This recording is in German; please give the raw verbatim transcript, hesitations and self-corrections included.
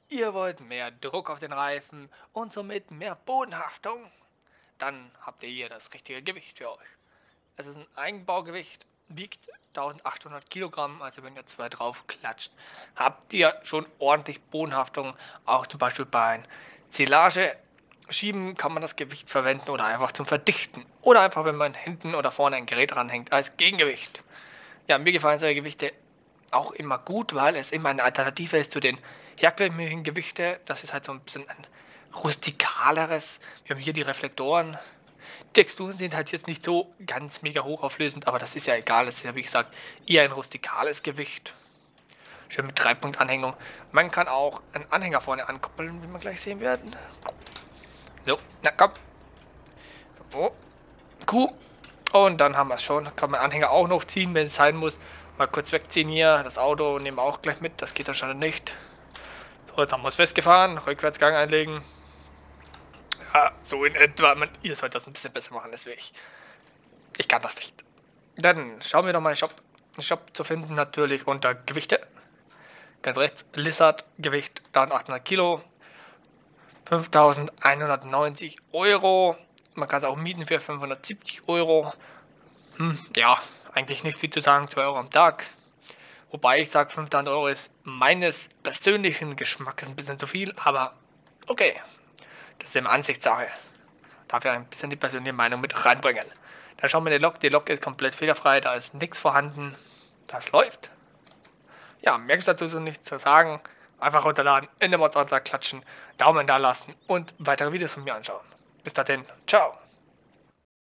Ihr wollt mehr Druck auf den Reifen und somit mehr Bodenhaftung? Dann habt ihr hier das richtige Gewicht für euch. Es ist ein Eigenbaugewicht, wiegt eintausendachthundert Kilogramm, also wenn ihr zwei drauf klatscht, habt ihr schon ordentlich Bodenhaftung. Auch zum Beispiel bei Silage schieben kann man das Gewicht verwenden oder einfach zum Verdichten. Oder einfach, wenn man hinten oder vorne ein Gerät ranhängt, als Gegengewicht. Ja, mir gefallen solche Gewichte auch immer gut, weil es immer eine Alternative ist zu den herkömmlichen Gewichte. Das ist halt so ein bisschen ein rustikaleres. Wir haben hier die Reflektoren. Die Texturen sind halt jetzt nicht so ganz mega hochauflösend, aber das ist ja egal. Das ist ja, wie gesagt, eher ein rustikales Gewicht. Schön mit Dreipunktanhängung. Man kann auch einen Anhänger vorne ankoppeln, wie wir gleich sehen werden. So, na komm. So, Q. Und dann haben wir es schon. Kann man Anhänger auch noch ziehen, wenn es sein muss. Mal kurz wegziehen hier. Das Auto nehmen wir auch gleich mit. Das geht anscheinend nicht. So, jetzt haben wir es festgefahren. Rückwärtsgang einlegen. Ja, so in etwa. Man, ihr sollt das ein bisschen besser machen, das will ich. Ich kann das nicht. Dann schauen wir doch mal den Shop. Den Shop zu finden natürlich unter Gewichte. Ganz rechts, Lizard, Gewicht achthundert Kilo. fünftausendeinhundertneunzig Euro. Man kann es auch mieten für fünfhundertsiebzig Euro. Hm, ja, eigentlich nicht viel zu sagen, zwei Euro am Tag. Wobei ich sage, fünftausend Euro ist meines persönlichen Geschmacks ein bisschen zu viel, aber okay, das ist immer Ansichtssache. Darf ja ein bisschen die persönliche Meinung mit reinbringen. Dann schauen wir die Lok. Die Lok ist komplett fehlerfrei, da ist nichts vorhanden. Das läuft. Ja, mehr gibt's dazu so nichts zu sagen. Einfach runterladen, in den Mods klatschen, Daumen da lassen und weitere Videos von mir anschauen. Bis dahin, ciao.